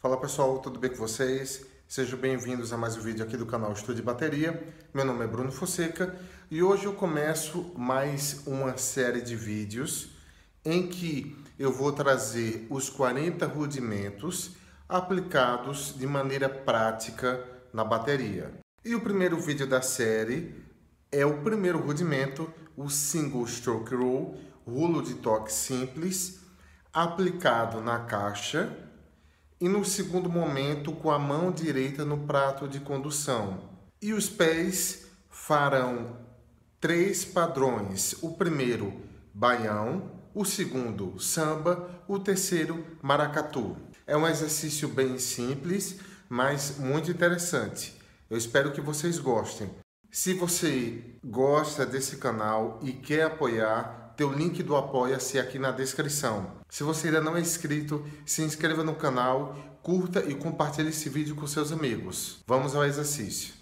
Fala pessoal, tudo bem com vocês? Sejam bem-vindos a mais um vídeo aqui do canal Estudo de Bateria. Meu nome é Bruno Fonseca e hoje eu começo mais uma série de vídeos em que eu vou trazer os 40 rudimentos aplicados de maneira prática na bateria. E o primeiro vídeo da série é o primeiro rudimento, o Single Stroke Rule, rulo de toque simples, aplicado na caixa. E no segundo momento, com a mão direita no prato de condução. E os pés farão 3 padrões. O primeiro, baião. O segundo, samba. O terceiro, maracatu. É um exercício bem simples, mas muito interessante. Eu espero que vocês gostem. Se você gosta desse canal e quer apoiar, tem o link do Apoia-se aqui na descrição. Se você ainda não é inscrito, se inscreva no canal, curta e compartilhe esse vídeo com seus amigos. Vamos ao exercício.